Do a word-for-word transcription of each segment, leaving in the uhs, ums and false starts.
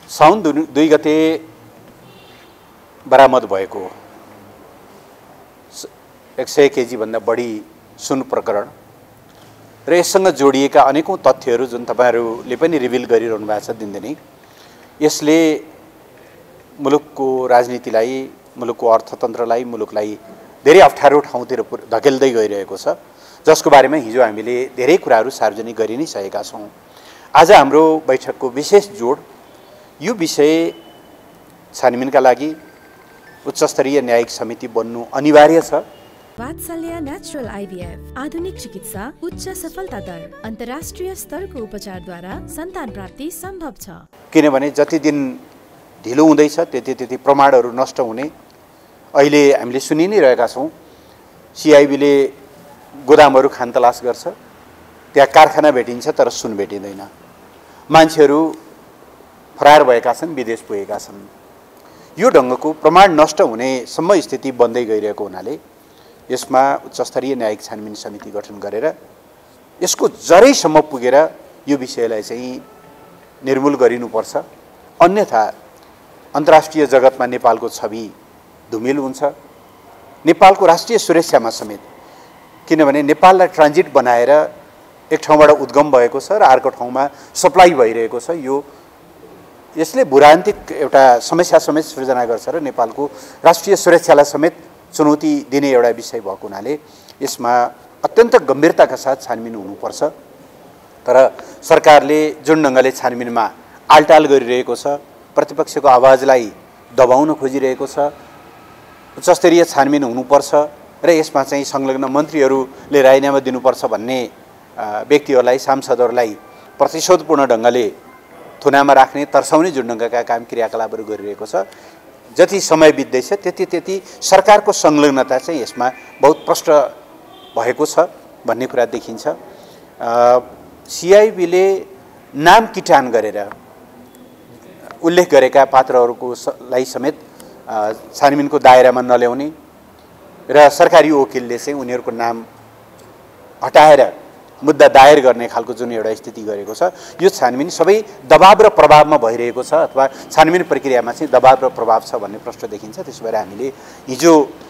साउन दुई गते बरामद भएको एक सय केजी भन्दा बढी सुन प्रकरण र यससँग जोडिएका अनेकौं तथ्यहरू जुन तपाईहरुले पनि रिभिल गरिरहनु भएको छ दिनदिनै यसले मुलुकको राजनीतिलाई, मुलुकको अर्थतन्त्रलाई, मुलुकलाई धेरै अप्ठ्यारो ठाउँतिर धकेल्दै गइरहेको छ, जसको बारेमा हिजो हामीले धेरै कुराहरू सार्वजनिक गरि नै सकेका छौं। आज हाम्रो बैठकको विशेष जोड यो विषय छानबिनका लागि उच्चस्तरीय न्यायिक समिति बन्नु अनिवार्य छ। वात्सल्य नेचुरल आइभीएफ आधुनिक चिकित्सा, उच्च सफलता दर, अन्तर्राष्ट्रिय स्तरको उपचारद्वारा सन्तान प्राप्ति सम्भव छ। किनभने जति दिन ढिलो हुँदैछ त्यति त्यति प्रमाणहरू नष्ट हुने अहिले हामीले सुनि नै रहेका छौं। सीआईबीले गोदामहरू खानतलास गर्छ, त्यहाँ कारखाना भेटिन्छ तर सुन भेटिँदैन। मान्छेहरू फरार भएका छन्, विदेश पुगेका छन्। यो ढंगको प्रमाण नष्ट हुने सम्म स्थिति बन्दै गइरहेको हुनाले यसमा उच्चस्तरीय न्यायिक छानबिन समिति गठन गरेर यसको जरैसम्म पुगेर यो विषयलाई चाहिँ निर्मूल गरिनुपर्छ। अन्यथा अन्तर्राष्ट्रिय जगतमा नेपालको छवि धुमिल हुन्छ, नेपालको राष्ट्रिय सुरक्षामा समेत। किनभने नेपाललाई ट्रान्जिट बनाएर एक ठाउँबाट उद्गम भएको छ र अर्को ठाउँमा सप्लाई भइरहेको छ। यो यसले भूरान्तिक एउटा समस्या समेत सृजना गर्छ र नेपालको राष्ट्रिय सुरक्षालाई समेत चुनौती दिने एउटा विषय भएको हुनाले यसमा अत्यन्त गम्भीरताका साथ छानबिन हुनुपर्छ। तर सरकारले जुन ढंगले छानबिनमा आलटाल गरिरहेको छ, प्रतिपक्षको आवाजलाई दबाउन खोजिरहेको छ, उच्चस्तरीय छानबिन हुनुपर्छ र यसमा चाहिँ संलग्न मन्त्रीहरूले राजीनामा दिनुपर्छ भन्ने व्यक्तिहरूलाई, सांसदहरूलाई प्रतिशोधपूर्ण ढंगले थुनामा राख्ने, तर्साउने जुन ढंगका काम क्रियाकलापहरू गरिरहेको छ, जति समय बित्दैछ त्यति त्यति सरकारको संलग्नता चाहिँ यसमा बहुत प्रष्ट भएको छ भन्ने कुरा देखिन्छ। सीआईबीले नाम किटान गरेर उल्लेख गरेका पात्रहरूको लाई समेत छानबिनको दायरामा नल्याउने र सरकारी वकिलले चाहिँ उनीहरूको नाम हटाएर मुद्दा दायर गर्ने खालको जुन एउटा स्थिति गरेको छ, यो छानबिन सबै दबाव र प्रभावमा भइरहेको छ अथवा छानबिन प्रक्रियामा चाहिँ दबाव र प्रभाव छ भन्ने प्रश्न देखिन्छ। त्यसो भएर हामीले हिजो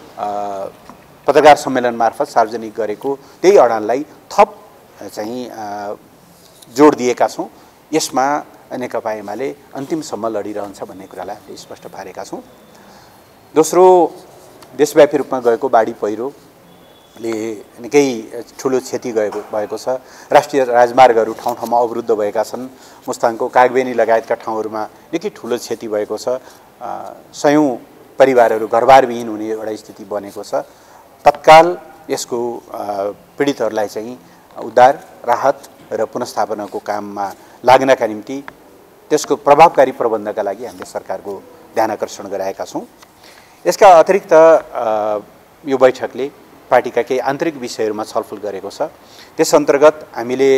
पत्रकार सम्मेलन मार्फत सार्वजनिक गरेको त्यही अडानलाई थप चाहिँ जोड दिएका छौं। यसमा नेकपा एमाले अन्तिमसम्म लडिरहन्छ भन्ने कुरालाई हामीले स्पष्ट पारेका छौं। दोस्रो, देशव्यापी रूपमा गएको बाढी पहिरो ले निकै ठूलो क्षति गएको भएको छ। राष्ट्रिय राजमार्गहरू ठाउँ ठाउँमा अवरुद्ध भएका छन्। मुस्ताङको कागबेनी लगायतका ठाउँहरूमा निकै ठूलो क्षति भएको छ। सयौं परिवारहरू घरबारविहीन हुने एउटा स्थिति बनेको छ। तत्काल यसको पीडितहरूलाई चाहिँ उद्धार, राहत र पुनर्स्थापनाको काममा लाग्नका निम्ति त्यसको प्रभावकारी प्रबन्धका लागि हामीले सरकारको ध्यानआकर्षण गराएका छौं। यसका अतिरिक्त यो बैठकले पार्टीका केही आन्तरिक विषयहरूमा छलफल गरेको छ। त्यस अन्तर्गत हामीले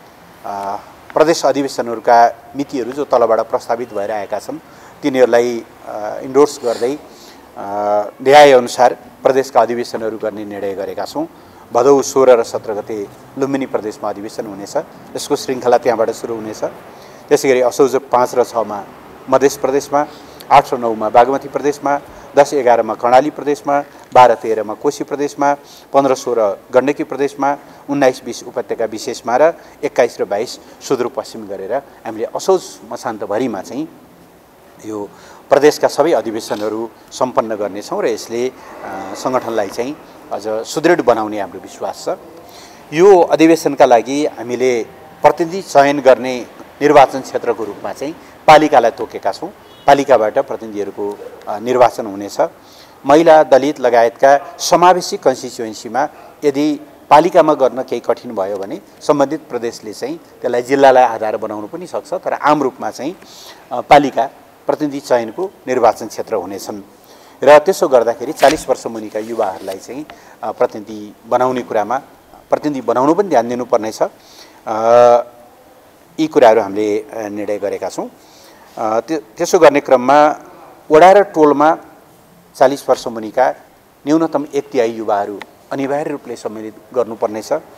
प्रदेश अधिवेशनहरूका मितिहरू जो तलबाट प्रस्तावित भएर आएका छन् तिनीहरूलाई इन्डोर्स गर्दै न्याय अनुसार प्रदेशका अधिवेशनहरू गर्ने निर्णय गरेका छौं। भदौ सोह्र र सत्र गते लुम्बिनी प्रदेशमा अधिवेशन हुनेछ। यसको श्रृङ्खला त्यहाँबाट सुरु हुनेछ। त्यसैगरी असोज पाँच र छ मा मध्य प्रदेशमा, आठ र नौ मा बागमती प्रदेशमा, दस एघार मा कर्णाली प्रदेशमा, बाह्र तेह्र मा कोशी प्रदेशमा, पन्ध्र सोह्र गण्डकी प्रदेशमा, उन्नाइस बीस उपत्यका विशेषमा र एक्काइस र बाइस सुदूरपश्चिम गरेर हामीले असोज मसान्तभरिमा चाहिँ यो प्रदेशका सबै अधिवेशनहरू सम्पन्न गर्नेछौँ र यसले संगठनलाई चाहिँ अझ सुदृढ बनाउने हाम्रो विश्वास छ। यो अधिवेशनका लागि हामीले प्रतिनिधि चयन गर्ने निर्वाचन क्षेत्रको रूपमा चाहिँ पालिकालाई तोकेका छौँ। पालिकाबाट प्रतिनिधिहरूको निर्वाचन हुनेछ। महिला, दलित लगायतका समावेशी कन्स्टिट्युएन्सीमा यदि पालिकामा गर्न केही कठिन भयो भने सम्बन्धित प्रदेशले चाहिँ त्यसलाई जिल्लालाई आधार बनाउनु पनि सक्छ। तर आम रूपमा चाहिँ पालिका प्रतिनिधि चयनको निर्वाचन क्षेत्र हुनेछन् र त्यसो गर्दाखेरि चालीस वर्ष मुनिका युवाहरूलाई चाहिँ प्रतिनिधि बनाउने कुरामा प्रतिनिधि बनाउनु पनि ध्यान दिनुपर्नेछ। यी कुराहरू हामीले निर्णय गरेका छौँ। त्यसो गर्ने क्रममा वडा र टोलमा चालीस वर्ष मुनिका न्यूनतम एक तिहाई युवाहरू अनिवार्य रूपले सम्मिलित गर्नुपर्नेछ।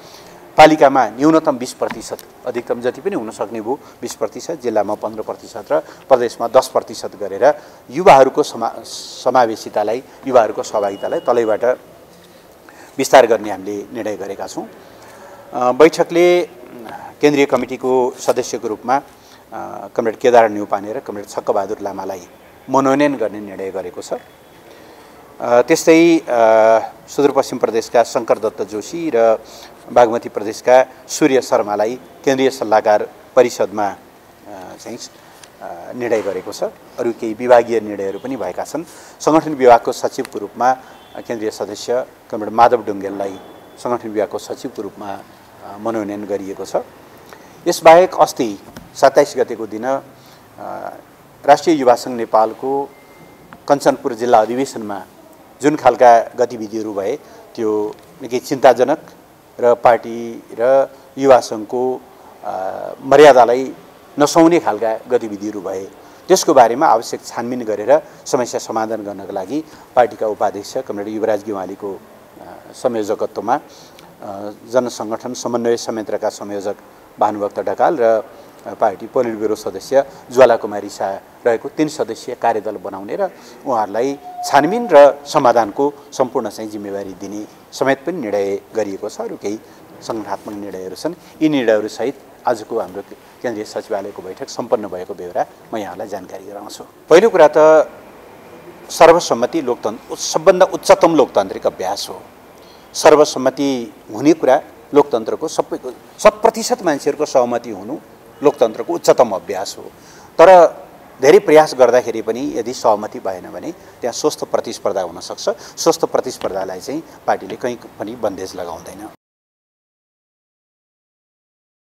पालिकामा न्यूनतम बिस प्रतिशत, अधिकतम जति पनि हुन सक्ने भयो बिस प्रतिशत, जिल्लामा पन्ध्र प्रतिशत र प्रदेशमा दस प्रतिशत गरेर युवाहरूको समा समावेशितालाई युवाहरूको सहभागितालाई तलैबाट विस्तार गर्ने हामीले निर्णय गरेका छौँ। बैठकले केन्द्रीय कमिटीको सदस्यको रूपमा कमरेड केदार न्यौपाने र कमरेड छक्कबहादुर लामालाई मनोनयन गर्ने निर्णय गरेको छ। त्यस्तै सुदूरपश्चिम प्रदेशका शङ्कर दत्त जोशी र बागमती प्रदेशका सूर्य शर्मालाई केन्द्रीय सल्लाहकार परिषदमा चाहिँ निर्णय गरेको छ। अरू केही विभागीय निर्णयहरू पनि भएका छन्। सङ्गठन विभागको सचिवको रूपमा केन्द्रीय सदस्य कमरेड माधव ढुङ्गेललाई सङ्गठन विभागको सचिवको रूपमा मनोनयन गरिएको छ। यसबाहेक अस्ति सत्ताइस गतेको दिन राष्ट्रिय युवा सङ्घ नेपालको कञ्चनपुर जिल्ला अधिवेशनमा जुन खालका गतिविधिहरू भए त्यो निकै चिन्ताजनक र पार्टी र युवा सङ्घको मर्यादालाई नसुहाउने खालका गतिविधिहरू भए। त्यसको बारेमा आवश्यक छानबिन गरेर समस्या समाधान गर्नका लागि पार्टीका उपाध्यक्ष कमरेड युवराज गिवालीको संयोजकत्वमा जनसङ्गठन समन्वय संयन्त्रका संयोजक भानुभक्त ढकाल र पार्टी पोलिट ब्युरो सदस्य ज्वाला कुमारी शाह रहेको तीन सदस्यीय कार्यदल बनाउने र उहाँहरूलाई छानबिन र समाधानको सम्पूर्ण चाहिँ जिम्मेवारी दिने समेत पनि निर्णय गरिएको छ। अरू केही सङ्गठनात्मक निर्णयहरू छन्। यी निर्णयहरूसहित आजको हाम्रो केन्द्रीय सचिवालयको बैठक सम्पन्न भएको बेहोरा म यहाँलाई जानकारी गराउँछु। पहिलो कुरा त सर्वसम्मति लोकतन्त्र सबभन्दा उच्चतम लोकतान्त्रिक अभ्यास हो। सर्वसम्मति हुने कुरा लोकतन्त्रको सबैको शत प्रतिशत मान्छेहरूको सहमति हुनु लोकतन्त्रको उच्चतम अभ्यास हो। तर धेरै प्रयास गर्दाखेरि पनि यदि सहमति भएन भने त्यहाँ स्वस्थ प्रतिस्पर्धा हुन सक्छ। स्वस्थ प्रतिस्पर्धालाई चाहिँ पार्टीले कहीँ पनि बन्देज लगाउँदैन।